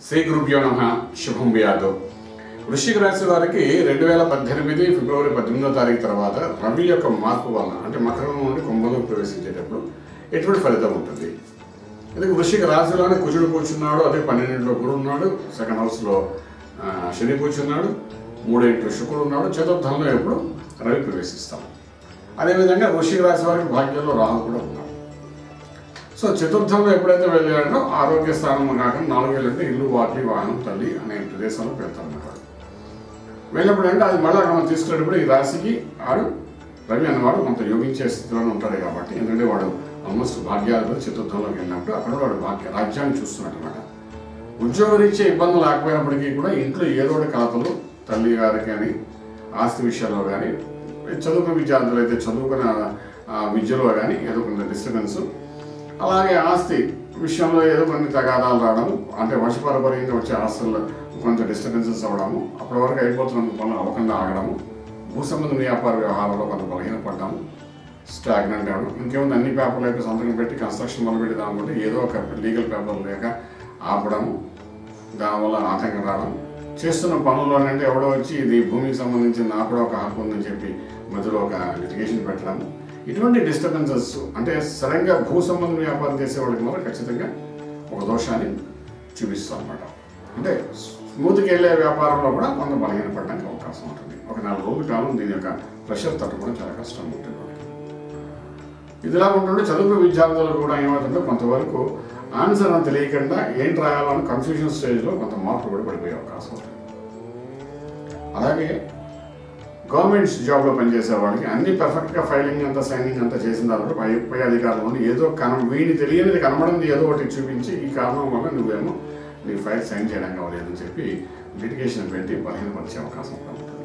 శ్రీ గురుభ్యో నమః. శుభం వ్యాధు. వృశ్చిక రాశి వారికి 2018 ఫిబ్రవరి 18వ తారీఖు తర్వాత రవి యొక్క మార్పు వలన అంటే మకరం నుండి కుంభంలో ప్రవేశించేటప్పుడు ఎటువంటి ఫలితం ఉంటుంది? ఎందుకు వృశ్చిక రాశిలోనే కుజుడు కూర్చున్నాడు, అదే 12లో గురుడు ఉన్నాడు, సెకండ్ హౌస్లో శని కూర్చున్నాడు, 3 శుక్రుడు ఉన్నాడు, చతుర్థంలో ఎప్పుడు రవి ప్రవేశిస్తాం. అదేవిధంగా వృశ్చిక రాశి వారికి భాగ్యంలో రాహు కూడా ఉన్నాడు. సో చతుర్థంలో ఎప్పుడైతే వెళ్ళాడో ఆరోగ్య స్థానం కాకుండా 4 ఏళ్ళు అంటే ఇల్లు, వాకిలి, వాహనం, తల్లి అనే ప్రదేశాలకు వెళ్తారన్నమాట. వెళ్ళినప్పుడు అంటే అది మళ్ళీ మనం తీసుకునేటప్పుడు ఈ రాశికి ఆడు రవి అన్నవాడు కొంత యోగించే స్థితిలోనే ఉంటాడు కాబట్టి, ఎందుకంటే వాడు ఆల్మోస్ట్ భాగ్యాలు చతుర్థంలోకి వెళ్ళినప్పుడు అక్కడ వాడు రాజ్యాన్ని చూస్తున్నాడు అనమాట. ఉద్యోగరీత్యా ఇబ్బందులు లేకపోయినప్పటికీ కూడా ఇంట్లో ఏదో ఒకటి కలతలు, తల్లి గారికి కానీ ఆస్తి విషయాల్లో కానీ, చదువుకున్న విద్యార్థులు అయితే చదువుకున్న విద్యలో కానీ ఏదో కొంత డిస్టర్బెన్స్, అలాగే ఆస్తి విషయంలో ఏదో కొన్ని తగాదాలు రావడము, అంటే వర్షపరపర్యంగా వచ్చే ఆస్తుల్లో కొంత డిస్టర్బెన్సెస్ అవ్వడము, అప్పటి వరకు అయిపోతున్న పనులు అవ్వకుండా ఆగడము, భూ సంబంధ వ్యాపార వ్యవహారాల్లో కొంత బలహీనపడ్డాము, స్టాగ్నెంట్ అవ్వడం, ఇంకేముంది అన్ని పేపర్లు అయితే సంతకం పెట్టి కన్స్ట్రక్షన్ మొదలుపెట్టి దానికంటే ఏదో ఒక లీగల్ పేపర్లు లేక ఆపడము, దానివల్ల ఆటంకం రావడం, చేస్తున్న పనుల్లోనంటే ఎవడో వచ్చి ఇది భూమికి సంబంధించి నాకు కూడా ఒక హక్కు ఉందని చెప్పి మధ్యలో ఒక లిటిగేషన్ పెట్టడము, ఇటువంటి డిస్టర్బెన్సెస్ అంటే సడన్గా భూ సంబంధ వ్యాపారం చేసే వాళ్ళకి మాత్రం ఖచ్చితంగా ఒక దోషాన్ని చూపిస్తాం అన్నమాట. అంటే స్మూత్కి వెళ్ళే వ్యాపారంలో కూడా కొంత బలహీనపడడానికి అవకాశం ఉంటుంది. ఒక 4 రోజుల కాలం దీని యొక్క ప్రెషర్ తట్టుకోవడం చాలా కష్టంగా ఉంటుంది వాళ్ళకి. ఇదిలా ఉంటుంటే చదువు విద్యార్థులు కూడా ఏమవుతుందో కొంతవరకు ఆన్సర్ అని తెలియకుండా ఏంటి రాయాలో అని కన్ఫ్యూజన్ స్టేజ్లో కొంత మార్పులు కూడా పడిపోయే అవకాశం ఉంటుంది. అలాగే గవర్నమెంట్ జాబ్లో పనిచేసే వాళ్ళకి అన్ని పర్ఫెక్ట్గా ఫైలింగ్ అంతా సైనింగ్ అంతా చేసిన తర్వాత పై అధికారులు ఏదో వీడిని తెలియనిది కనబడింది ఏదో ఒకటి చూపించి ఈ కారణం వల్ల నువ్వేమో నీ ఫైల్ సైన్ చేయడం కావలేదని చెప్పి లిటిగేషన్ పెట్టి బలహీనపరిచే అవకాశం కూడా ఉంటుంది.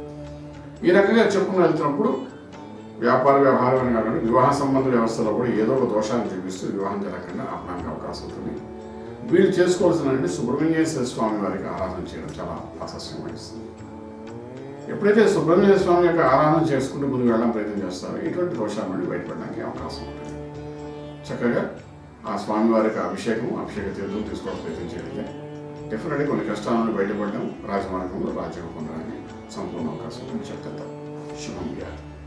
ఈ రకంగా చెప్పుకుని వెళ్తున్నప్పుడు వ్యాపార వ్యవహారం కాకుండా వివాహ సంబంధ వ్యవస్థలో కూడా ఏదో ఒక దోషాన్ని చూపిస్తూ వివాహం జరగకుండా ఆపడానికి అవకాశం ఉంటుంది. వీళ్ళు చేసుకోవాల్సిన సుబ్రహ్మణ్యేశ్వర స్వామి వారికి ఆరాధన చేయడం చాలా ప్రాశస్త్యం వహిస్తుంది. ఎప్పుడైతే సుబ్రహ్మణ్య స్వామి యొక్క ఆరాధన చేసుకుంటూ ముందుకు వెళ్ళడం ప్రయత్నం చేస్తారో ఇటువంటి దోషాల నుండి బయటపడడానికి అవకాశం ఉంటుంది. చక్కగా ఆ స్వామివారికి అభిషేక తీర్థం తీసుకోవడం ప్రయత్నం చేయగలిగితే డెఫినెట్గా కొన్ని కష్టాల నుండి బయటపడడం, రాజమార్గంలో రాజ్యం పొందడానికి సంపూర్ణ అవకాశం ఉంటుంది. చెప్తాం. శుభం వ్యాధి.